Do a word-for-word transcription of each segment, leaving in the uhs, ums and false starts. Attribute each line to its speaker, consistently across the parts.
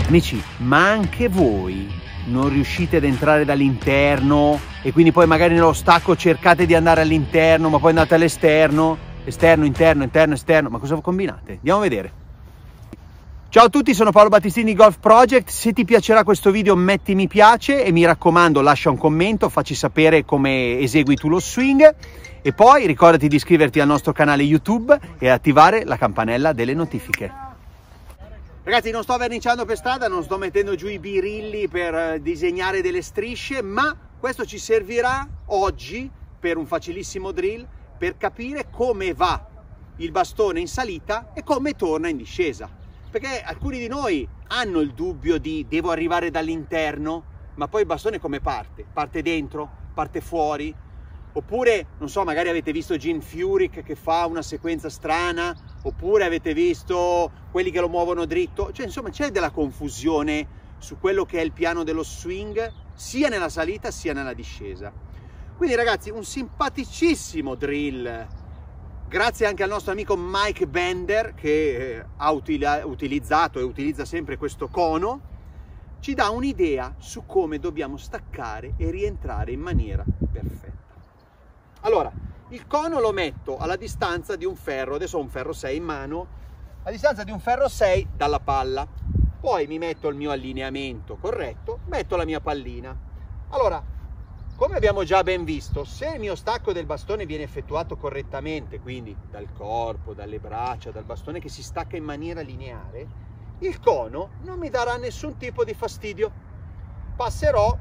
Speaker 1: Amici, ma anche voi non riuscite ad entrare dall'interno e quindi poi magari nello stacco cercate di andare all'interno, ma poi andate all'esterno, esterno, interno, interno, esterno, ma cosa combinate? Andiamo a vedere. Ciao a tutti, sono Paolo Battistini di Golf Project. Se ti piacerà questo video metti mi piace e mi raccomando lascia un commento, facci sapere come esegui tu lo swing e poi ricordati di iscriverti al nostro canale YouTube e attivare la campanella delle notifiche. Ragazzi, non sto verniciando per strada, non sto mettendo giù i birilli per disegnare delle strisce, ma questo ci servirà oggi per un facilissimo drill per capire come va il bastone in salita e come torna in discesa. Perché alcuni di noi hanno il dubbio di devo arrivare dall'interno, ma poi il bastone come parte? Parte dentro, parte fuori? Oppure, non so, magari avete visto Jim Furyk che fa una sequenza strana, oppure avete visto quelli che lo muovono dritto. Cioè, insomma, c'è della confusione su quello che è il piano dello swing, sia nella salita sia nella discesa. Quindi, ragazzi, un simpaticissimo drill, grazie anche al nostro amico Mike Bender, che ha utilizzato e utilizza sempre questo cono, ci dà un'idea su come dobbiamo staccare e rientrare in maniera perfetta. Allora, il cono lo metto alla distanza di un ferro, adesso ho un ferro sei in mano, a distanza di un ferro sei dalla palla. Poi mi metto il mio allineamento corretto, metto la mia pallina. Allora, come abbiamo già ben visto, se il mio stacco del bastone viene effettuato correttamente, quindi dal corpo, dalle braccia, dal bastone che si stacca in maniera lineare, il cono non mi darà nessun tipo di fastidio. Passerò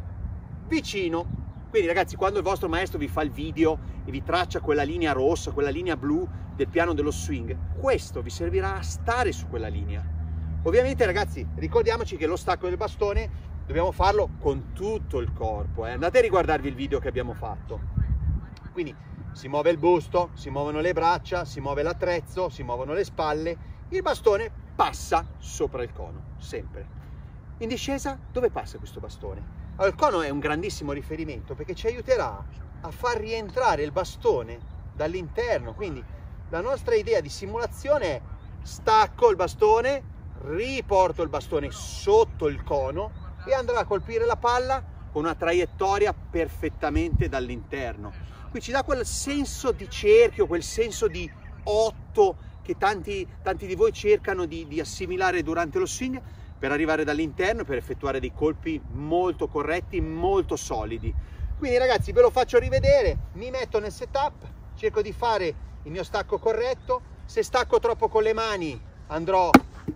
Speaker 1: vicino. Quindi ragazzi, quando il vostro maestro vi fa il video e vi traccia quella linea rossa, quella linea blu del piano dello swing, questo vi servirà a stare su quella linea. Ovviamente ragazzi, ricordiamoci che lo stacco del bastone dobbiamo farlo con tutto il corpo. Eh. Andate a riguardarvi il video che abbiamo fatto. Quindi si muove il busto, si muovono le braccia, si muove l'attrezzo, si muovono le spalle, il bastone passa sopra il cono, sempre. In discesa dove passa questo bastone? Allora, il cono è un grandissimo riferimento perché ci aiuterà a far rientrare il bastone dall'interno. Quindi la nostra idea di simulazione è stacco il bastone, riporto il bastone sotto il cono e andrà a colpire la palla con una traiettoria perfettamente dall'interno. Qui ci dà quel senso di cerchio, quel senso di otto che tanti, tanti di voi cercano di, di assimilare durante lo swing, per arrivare dall'interno, per effettuare dei colpi molto corretti, molto solidi. Quindi ragazzi, ve lo faccio rivedere, mi metto nel setup, cerco di fare il mio stacco corretto. Se stacco troppo con le mani andrò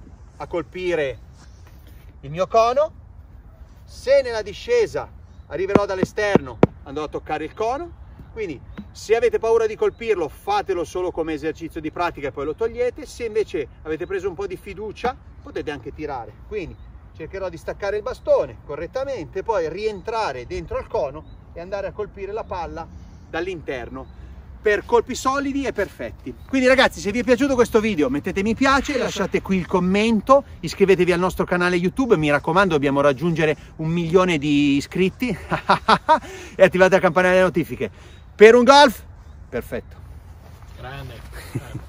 Speaker 1: a colpire il mio cono, se nella discesa arriverò dall'esterno andrò a toccare il cono. Quindi se avete paura di colpirlo, fatelo solo come esercizio di pratica e poi lo togliete. Se invece avete preso un po' di fiducia, potete anche tirare. Quindi cercherò di staccare il bastone correttamente, poi rientrare dentro al cono e andare a colpire la palla dall'interno per colpi solidi e perfetti. Quindi ragazzi, se vi è piaciuto questo video mettete mi piace, lasciate qui il commento, iscrivetevi al nostro canale YouTube, mi raccomando dobbiamo raggiungere un milione di iscritti e attivate la campanella delle notifiche. Per un golf perfetto.
Speaker 2: Grande.